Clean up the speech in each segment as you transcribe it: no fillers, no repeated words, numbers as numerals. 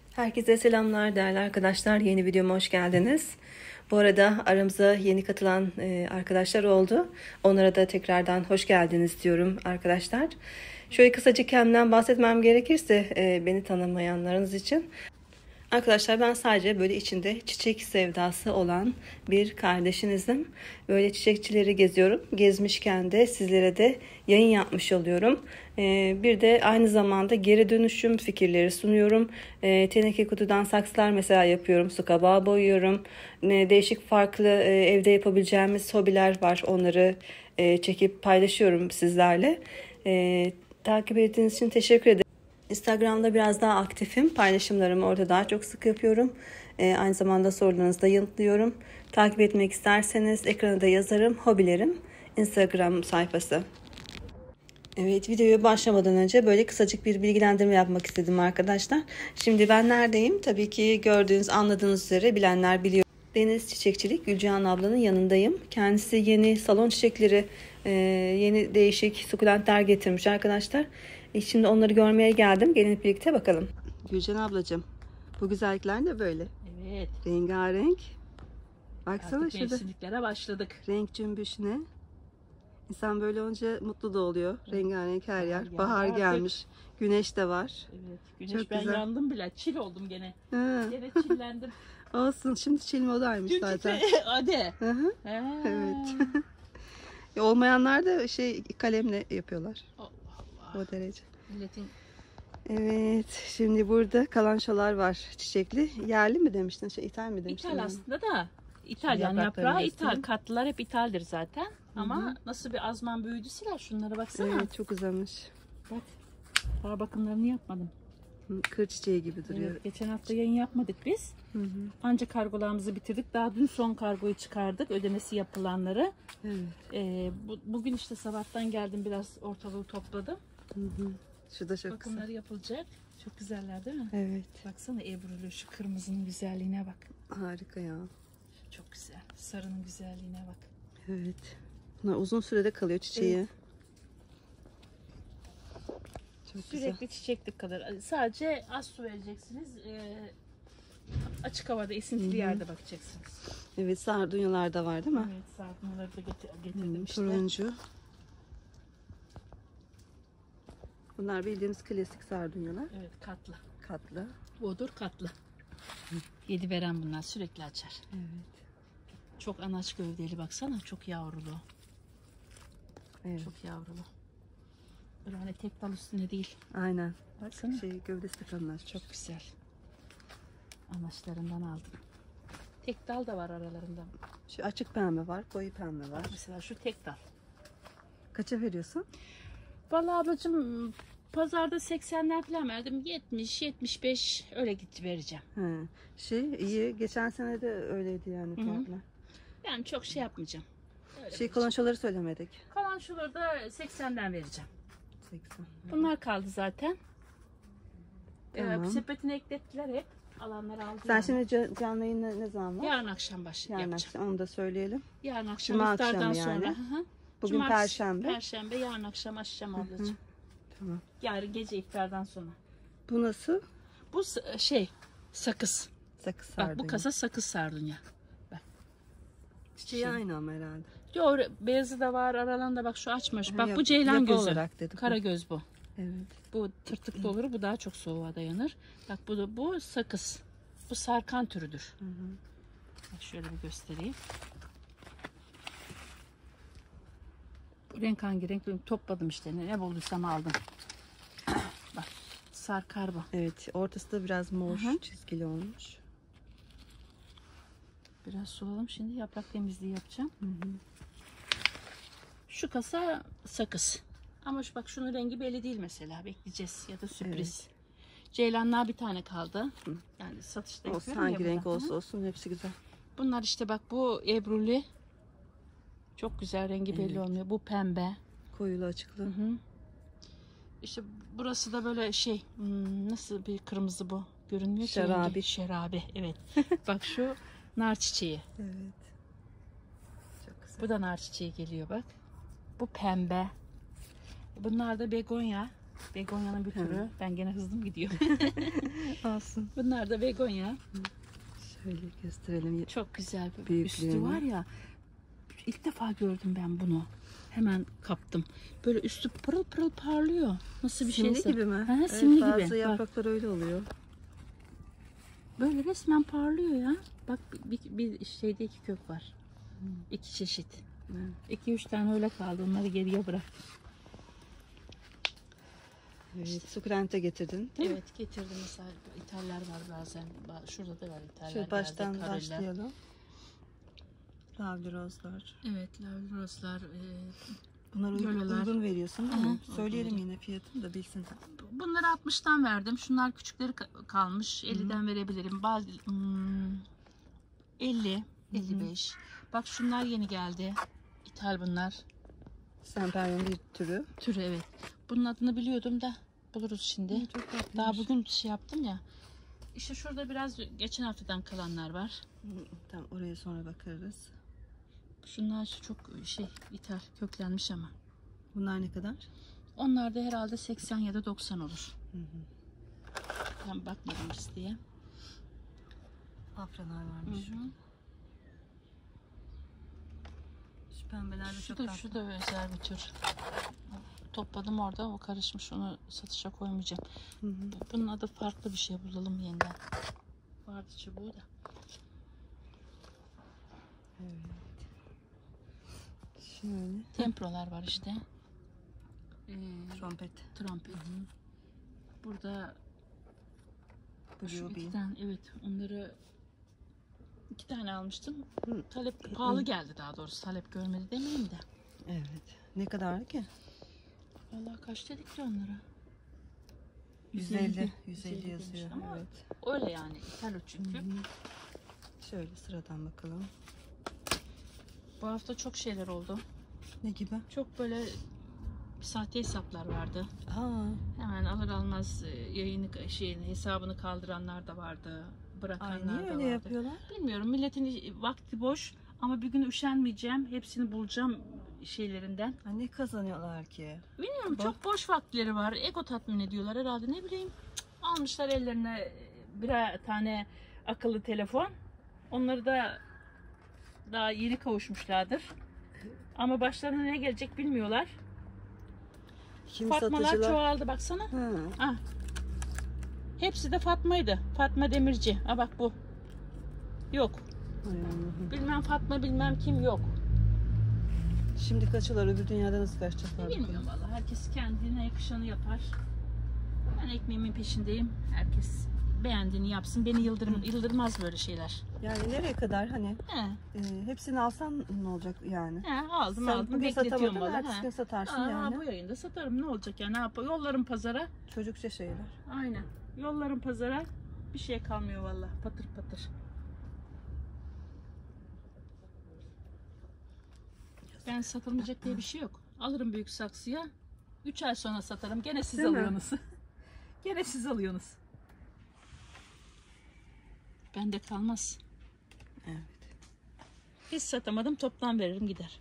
Herkese selamlar değerli arkadaşlar. Yeni videoma hoş geldiniz. Bu arada aramıza yeni katılan arkadaşlar oldu. Onlara da tekrardan hoş geldiniz diyorum arkadaşlar. Şöyle kısacık kendimden bahsetmem gerekirse beni tanımayanlarınız için. Arkadaşlar ben sadece böyle içinde çiçek sevdası olan bir kardeşinizim. Böyle çiçekçileri geziyorum. Gezmişken de sizlere de yayın yapmış oluyorum. Bir de aynı zamanda geri dönüşüm fikirleri sunuyorum. Teneke kutudan saksılar mesela yapıyorum. Su kabağı boyuyorum. Değişik farklı evde yapabileceğimiz hobiler var. Onları çekip paylaşıyorum sizlerle. Takip ettiğiniz için teşekkür ederim. Instagram'da biraz daha aktifim. Paylaşımlarımı orada daha çok sık yapıyorum. Aynı zamanda sorularınızı da yanıtlıyorum. Takip etmek isterseniz ekrana da yazarım. Hobilerim Instagram sayfası. Evet, videoya başlamadan önce böyle kısacık bir bilgilendirme yapmak istedim arkadaşlar. Şimdi ben neredeyim? Tabii ki gördüğünüz, anladığınız üzere bilenler biliyor. Deniz Çiçekçilik Gülcihan ablanın yanındayım. Kendisi yeni salon çiçekleri, yeni değişik sukulentler getirmiş arkadaşlar. Şimdi onları görmeye geldim. Gelin birlikte bakalım. Gülcan ablacığım, bu güzellikler de böyle. Evet. Rengarenk. Baksana Artık şurada. mevsimliklere başladık. Renk cümbüşüne. İnsan böyle olunca mutlu da oluyor. Rengarenk her yer. Bahar artık gelmiş. Güneş de var. Evet. Güneş, Çok ben güzel. Yandım bile. Çil oldum gene. Ha. Gene çillendim. Olsun. Şimdi çil modaymış zaten. Hadi. Hı hı. Evet. Olmayanlar da kalemle yapıyorlar. Allah Allah. O derece. Milletin Evet. Şimdi burada kalançolar var çiçekli. Yerli mi demiştin? İthal mi demiştin? İthal aslında da. İtalyan Yapraklarını yaprağı göstereyim. ithal. Katlılar hep ithaldir zaten. Ama nasıl bir azman büyüdüsüler. Şunlara baksana. Evet, çok uzamış. Bak. Daha bakımlarını yapmadım. Kır çiçeği gibi duruyor. Evet, geçen hafta yayın yapmadık biz. Anca kargolarımızı bitirdik. Daha dün son kargoyu çıkardık. Ödemesi yapılanları. Evet. Bugün işte sabahtan geldim, biraz ortalığı topladım. Şu da çok Bakımları güzel. yapılacak. Çok güzeller değil mi? Evet. Baksana Ebrulu, şu kırmızının güzelliğine bak. Harika ya. Çok güzel. Sarının güzelliğine bak. Evet. Bunlar uzun sürede kalıyor çiçeği. Evet. Çok Sürekli güzel. çiçeklik kalır. Sadece az su vereceksiniz. Açık havada, esintili yerde bakacaksınız. Evet, sardunyalar da var değil mi? Evet, sardunya'ları da getirdim işte. Turuncu. Bunlar bildiğimiz klasik sardunyalar. Evet, katlı. Katlı. Bodur katlı. 7 veren bunlar, sürekli açar. Evet. Çok anaç gövdeli, baksana, çok yavrulu. Evet. Çok yavrulu. Böyle hani tek dal üstüne değil. Aynen. Baksana. Gövdesi de kalınlaşmış. Çok güzel. Anaçlarından aldım. Tek dal da var aralarında. Şu açık pembe var, koyu pembe var. Mesela şu tek dal. Kaça veriyorsun? Vallahi ablacığım, pazarda 80'ler falan verdim. 70, 75 öyle gitti vereceğim. He. İyi. Geçen sene de öyleydi yani fiyatlar. Yani çok şey yapmayacağım. Öyle Kalançoları söylemedik. kalan şuları da 80'den vereceğim. 80. Bunlar kaldı zaten. Tamam. Sepetine eklettiler hep. Alanlar aldı. Sen yani. şimdi canlı yayın ne zaman var? Yarın akşam Yarın yapacağım. akşam, onu da söyleyelim. Yarın akşam Cuma iftardan akşamı sonra. yani. Hı. Bugün Cumartesi, Perşembe. Perşembe, yarın akşam açacağım ablacığım. Tamam. Yarın gece iftardan sonra. Bu nasıl? Bu sakız. Sakız Bak, sardunya. bu kasa sakız sardunya. Bak. Çiçeği aynı ama herhalde. Yo, beyazı da var, aralarında bak şu açmış. Bak, bu Yapı ceylan gözü. olarak dedim. Kara göz bu. Evet. Bu tırtıklı olur, bu daha çok soğuğa dayanır. Bak, bu sakız. Bu sarkan türüdür. Bak, şöyle bir göstereyim. Bu renk hangi renk? Topladım işte. Ne bulduysam aldım. Bak, sarkar bu. Evet. Ortası da biraz mor çizgili olmuş. Biraz sulalım, şimdi yaprak temizliği yapacağım. Şu kasa sakız. Ama bak, şunun rengi belli değil mesela. Bekleyeceğiz ya da sürpriz. Ceylanlar bir tane kaldı. Yani satışta Olsun, yapıyorum hangi ya renk burada. olsa olsun hepsi güzel. Bunlar işte bak, bu ebruli. Çok güzel, rengi belli olmuyor. Bu pembe. Koyulu açıklı. İşte burası da böyle nasıl bir kırmızı bu? Görünmüyor ki Şerabi. rengi. Şerabi, evet. Bak, şu nar çiçeği. Evet. Çok güzel. Bu da nar çiçeği geliyor bak. Bu pembe. Bunlar da begonya. Begonya'nın bir türü. Ben gene hızlı gidiyor. Olsun. Bunlar da begonya. Şöyle gösterelim. Çok güzel bir Büyüklüğünü. üstü var ya. İlk defa gördüm ben bunu. Hemen kaptım. Böyle üstü pırıl pırıl parlıyor. Nasıl bir Simli şeyse. gibi mi? Ha, Evet, simli bazı gibi. yapraklar öyle oluyor. Böyle resmen parlıyor ya. Bak bir şeyde 2 kök var. 2 çeşit. 2-3 tane öyle kaldı. Onları geriye bırak. Evet, sukulente getirdin. Değil mi? Evet getirdim mesela. İthaller var bazen. Şurada da var İthaller. Şöyle baştan geldi, karoller. başlayalım. Lavli rozlar. Evet lavli rozlar. Bunlar Lolalar. uygun veriyorsun değil mi? Hı, Söyleyelim uygun. yine fiyatını da bilsin. Bunları 60'tan verdim. Şunlar küçükleri kalmış. 50'den verebilirim. Bazı 50, 55. Bak şunlar yeni geldi. İthal bunlar. Semperyum bir türü. Türü evet. Bunun adını biliyordum da buluruz şimdi. Çok tatlıymış. Daha bugün şey yaptım ya. İşte şurada biraz geçen haftadan kalanlar var. Tamam, oraya sonra bakarız. Şunlar çok ithal köklenmiş ama. Bunlar ne kadar? Onlar da herhalde 80 ya da 90 olur. Ben bakmadım listeye. Afralar varmış. Hı hı. Şu pembeler de çok tatlı. Şu da özel bir tür. Topladım orada, o karışmış, onu satışa koymayacağım. Bunun adı farklı bir şey, bulalım yeniden. Vardı çubuğu da. Evet. Şöyle. Temprolar var işte. Trompet. Trompet. Burada şu Blue iki bean. tane, evet, onları 2 tane almıştım. Talep pahalı geldi, daha doğrusu talep görmedi demeyeyim de. Evet. Ne kadar ki? Vallahi kaç dedik ki onlara? 150 150 yazıyor. demiş ama Evet. öyle yani. İthal o çünkü. Şöyle sıradan bakalım. Bu hafta çok şeyler oldu. Ne gibi? Çok böyle sahte hesaplar vardı. Aa, Hemen alır almaz yayını hesabını kaldıranlar da vardı. ay Bırakanlar niye da öyle vardı. yapıyorlar? Bilmiyorum, milletin vakti boş ama bir gün üşenmeyeceğim. Hepsini bulacağım şeylerinden. Ha, ne kazanıyorlar ki? Bilmiyorum, çok boş vakitleri var. Ego tatmin ediyorlar herhalde, ne bileyim. Almışlar ellerine birer tane akıllı telefon. Onları da daha yeni kavuşmuşlardır. Ama başlarına ne gelecek bilmiyorlar. Kim Fatmalar satıcılar? çoğaldı baksana. Ha. Ah. Hepsi de Fatma'ydı. Fatma Demirci. Ha bak bu. Yok. Ay Allah'ım. Bilmem Fatma bilmem kim yok. Şimdi kaçıyorlar, öbür dünyada nasıl kaçacaklar? Bilmiyorum vallahi. Herkes kendine yakışanı yapar. Ben ekmeğimin peşindeyim. Herkes beğendiğini yapsın. Beni yıldırmaz böyle şeyler. Yani nereye kadar hani He. hepsini alsan ne olacak yani? He, aldım Sen aldım. bugün Bekletiyorum satamadın, vallahi. ertesi He. gün satarsın Aa, yani. bu yayında satarım, ne olacak ya, ne yapayım? Yollarım pazara. Çocukça şeyler. Aynen. Yollarım pazara. Bir şey kalmıyor vallahi. Patır patır. Ben satılmayacak diye bir şey yok. Alırım büyük saksıya. 3 ay sonra satarım. Gene siz Değil mi? alıyorsunuz. Gene siz alıyorsunuz. Bende kalmaz. Evet. Hiç satamadım, toptan veririm gider.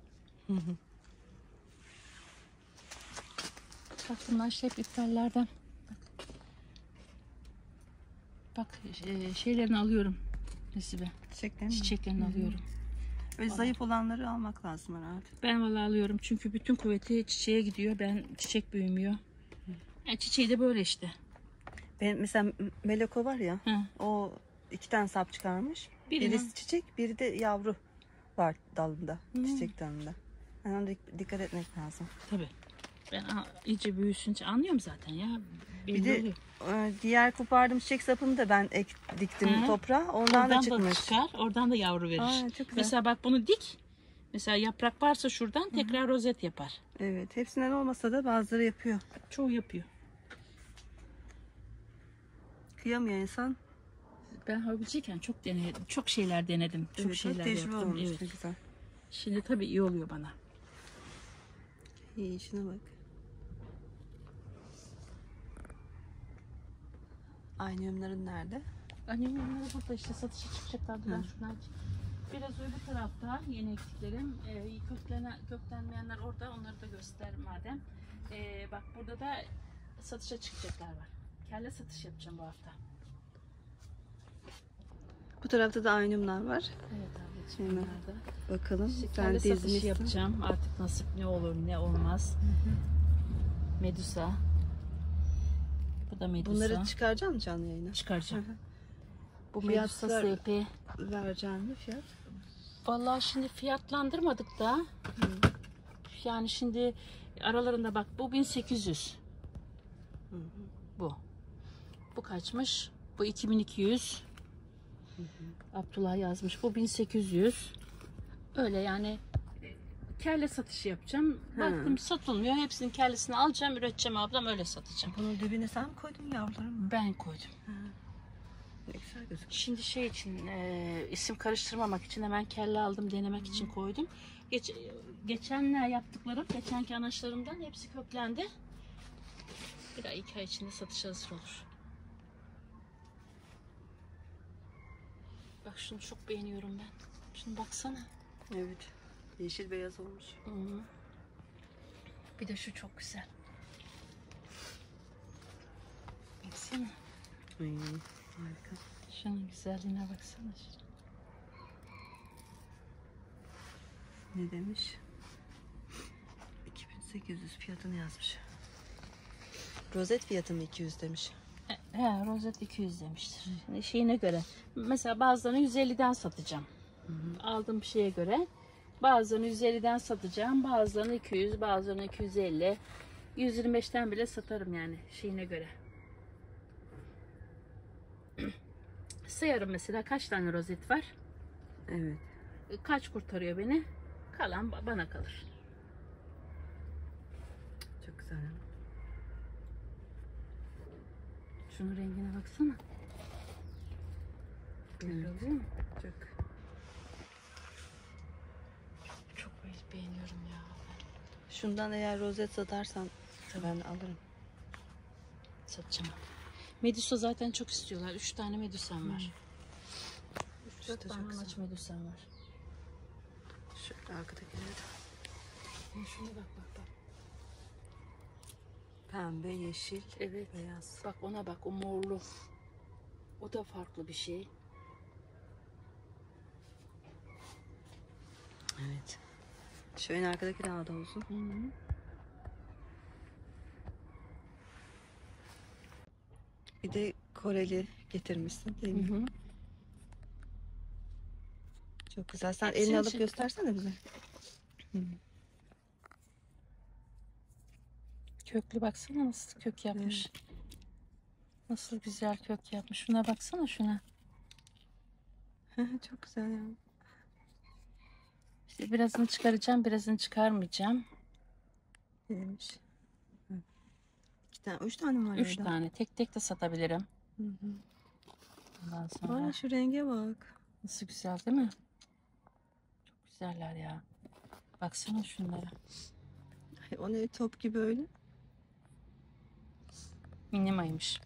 Bak bunlar işte hep iptallerden. Bak şeylerini alıyorum Nesibe. Çiçeklerini mi? Çiçeklerini alıyorum. Böyle zayıf olanları almak lazım herhalde. Ben vallahi alıyorum çünkü bütün kuvveti çiçeğe gidiyor. Ben çiçek büyümüyor. Çiçeği de böyle işte. Benim mesela Meleko var ya, Hı. o 2 tane sap çıkarmış. Biri Birisi mi? çiçek, biri de yavru var dalında, çiçek dalında. Yani ona dikkat etmek lazım. Tabii. Ben iyice büyüsünce anlıyorum zaten ya. Bir Belli de oluyor. diğer kopardım çiçek sapını da ben diktim Hı. toprağa. Ondan Oradan da da çıkmış. çıkar, oradan da yavru verir. Aa, çok güzel. Mesela bak bunu dik. Mesela yaprak varsa şuradan tekrar rozet yapar. Evet, hepsinden olmasa da bazıları yapıyor. Çoğu yapıyor. Kıyamıyor insan. Ben hobiciyken çok denedim. Çok şeyler denedim. Çok Evet, şeyler tecrübe yaptım. olmuş, Evet. ne güzel. Şimdi tabii iyi oluyor bana. İyi, işine bak. Aynı nerede? Annem onları burada işte satışa çıkacaklardı. Ben şundan biraz öbür tarafta yeni ektiklerim. Köklenmeyenler orada. Onları da göster madem. Bak burada da satışa çıkacaklar var. Kelle satış yapacağım bu hafta. Bu tarafta da aynumlar var. Evet ablacığım. Hemen bakalım. İşte Sen kelle satışı dizmişsin. yapacağım. Artık nasip ne olur ne olmaz. Medusa. Bu da Medusa. Bunları çıkaracak mısın canlı yayına? çıkaracağım. Bu Fiyatlar Medusa SP. vereceğin mi fiyat? Vallahi şimdi fiyatlandırmadık da. Yani şimdi aralarında bak bu 1800. Bu. Bu kaçmış? Bu 2200. Abdullah yazmış. Bu 1800. Öyle yani kelle satışı yapacağım. Baktım satılmıyor. Hepsinin kellesini alacağım, üreteceğim ablam, öyle satacağım. Bunun dibine sen mi koydun yavruları mı? Ben koydum. Ne güzel gözüküyor. Şimdi şey için isim karıştırmamak için hemen kelle aldım, denemek için koydum. Geçenler yaptıklarım, geçenki anaçlarımdan hepsi köklendi. Bir ay 2 ay içinde satışa hazır olur. Bak şunu çok beğeniyorum ben. Şunu baksana. Evet. Yeşil beyaz olmuş. Hı. Bir de şu çok güzel. Baksana. Harika. Şunun güzelliğine baksana. Ne demiş? 2800 fiyatını yazmış. Rozet fiyatı mı 200 demiş. He, rozet 200 demiştir. Yani şeyine göre. Mesela bazılarını 150'den satacağım. Aldığım şeye göre. Bazılarını 150'den satacağım. Bazılarını 200, bazılarını 250. 125'ten bile satarım yani şeyine göre. Sayarım mesela kaç tane rozet var. Evet. Kaç kurtarıyor beni. Kalan bana kalır. Çok güzel. Şunun rengine baksana. Evet. Değil mi? Çok. Çok beğeniyorum ya. Şundan eğer rozet satarsan ben alırım. Satacağım. Medusa zaten çok istiyorlar. 3 tane medusam var. 4 tane anaç medusam var. Şöyle arkadakileri de. Şuna bak. Pembe, yeşil, Evet. beyaz. Bak ona bak, o morlu. O da farklı bir şey. Evet. Şu en arkadaki daha da olsun. Hı. Bir de Koreli getirmişsin değil mi? Hı. Çok güzel. Sen Hepsini elini alıp çek. göstersene bize. Köklü baksana nasıl kök yapmış. Nasıl güzel kök yapmış. Şuna baksana şuna. Çok güzel ya. İşte birazını çıkaracağım, birazını çıkarmayacağım. Neymiş? 2 tane, 3 tane mi var 3 orada? tane. Tek tek de satabilirim. Ondan sonra. Aa, şu renge bak. Nasıl güzel değil mi? Çok güzeller ya. Baksana şunlara. Ay, o ne top gibi öyle. Minimaymış.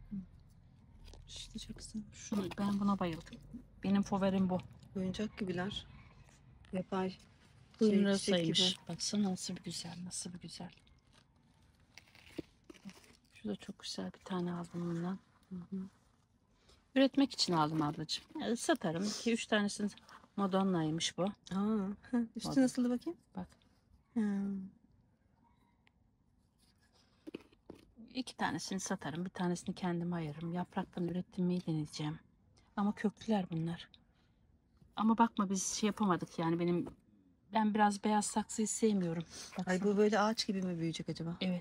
İşte çok güzel. Şunu, ben buna bayıldım. Benim favorim bu. Oyuncak gibiler. Yapay. Kuyruğu çiçek saymış. Baksana nasıl bir güzel, nasıl bir güzel. Şu da çok güzel, bir tane aldım bundan. Üretmek için aldım ablacığım. Yani satarım. 2-3 tanesini Madonna'ymış bu. Aa, üstü Bak. nasıldı bakayım? Bak. Ha. 2 tanesini satarım. Bir tanesini kendime ayırırım. Yapraktan ürettirmeyi deneyeceğim. Ama köklüler bunlar. Ama bakma biz şey yapamadık yani ben biraz beyaz saksıyı sevmiyorum. Baksana. Ay, bu böyle ağaç gibi mi büyüyecek acaba? Evet.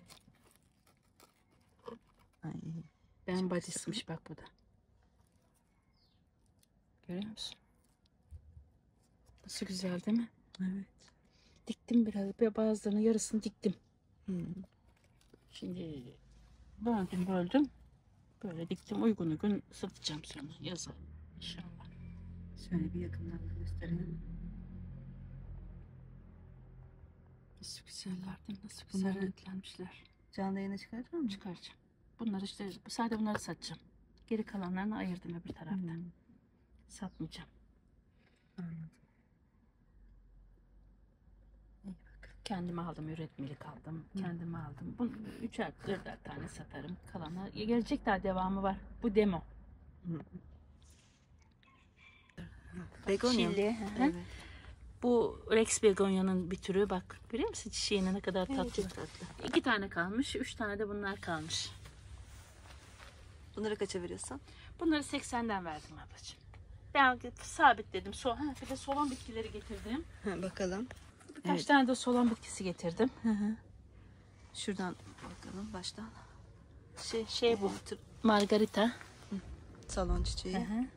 Ay, Ben badismiş bak bu da. Görüyor musun? Nasıl güzel değil mi? evet. Diktim biraz. Bazılarının yarısını diktim. Hmm. Şimdi böldüm. Böyle diktim. Uygun satacağım sonra yazın inşallah. Şöyle bir yakından da göstereyim. Nasıl güzeller değil mi? Nasıl güzel Bunları- renklenmişler. Canlı yayına çıkartır mı? Çıkaracağım. Bunları işte sadece bunları satacağım. Geri kalanlarını ayırdım öbür tarafta. Satmayacağım. Anladım. İyi bakalım. Kendime aldım, üretmelik aldım. Kendime aldım. Bunu 3'er 4'er tane satarım. Kalanlar gelecek, daha devamı var. Bu demo. Begonya. Çilli. Evet. Bu Rex begonya'nın bir türü. Bak görüyor musun çiçeğine ne kadar tatlı. Evet, çok tatlı. 2 tane kalmış. 3 tane de bunlar kalmış. Bunları kaça veriyorsun? Bunları 80'den verdim ablacığım. Ben sabitledim. Bir de soğan bitkileri getirdim. Bakalım. Birkaç tane de soğan bitkisi getirdim. Şuradan bakalım baştan. Şey bu. Margarita. Salon çiçeği.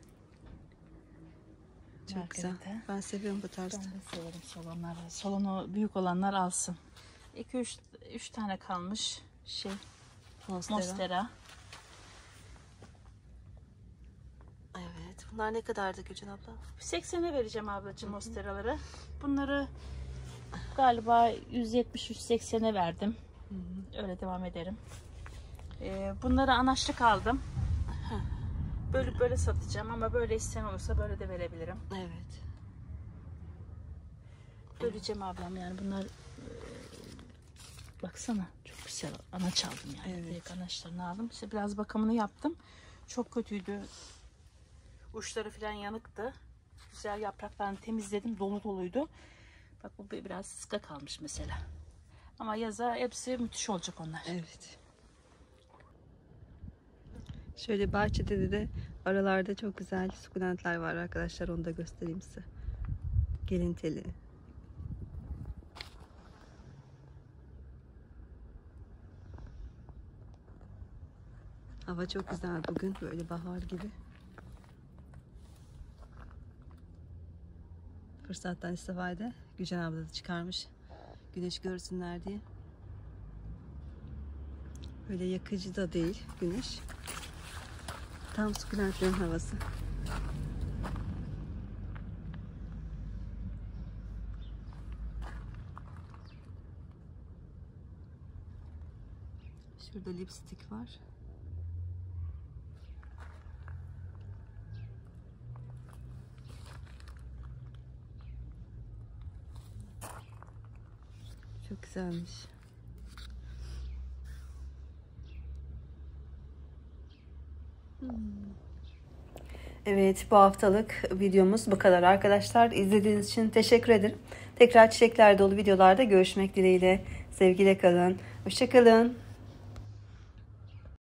Çok Margarita. güzel. Ben seviyorum bu tarzda. Ben de severim soğanları. Salonu büyük olanlar alsın. 2-3 tane kalmış. Monstera. Evet. Bunlar ne kadardı Gülcan abla? 80'e vereceğim ablacığım monsteraları. Bunları galiba 170-180'e verdim. Öyle devam ederim. Bunları anaçlık aldım. Böyle satacağım ama böyle isteyen olursa böyle de verebilirim. Evet. Böleceğim ablam yani bunlar baksana çok güzel anaç aldım yani. Evet. Direkt anaçlarını aldım. İşte biraz bakımını yaptım. Çok kötüydü. Uçları falan yanıktı. Güzel yapraklarını temizledim. Dolu doluydu. Bak bu biraz sıska kalmış mesela. Ama yaza hepsi müthiş olacak onlar. Evet. Şöyle bahçede de aralarda çok güzel sukulentler var arkadaşlar. Onu da göstereyim size. Gelin teli. Hava çok güzel bugün. Böyle bahar gibi. Fırsattan istifade Gülcan abla da çıkarmış. Güneş görsünler diye. Böyle yakıcı da değil güneş. Tam sukulentlerin havası. Şurada lipstik var. Çok güzelmiş. Evet, bu haftalık videomuz bu kadar arkadaşlar. İzlediğiniz için teşekkür ederim. Tekrar çiçekler dolu videolarda görüşmek dileğiyle. Sevgiyle kalın. Hoşça kalın.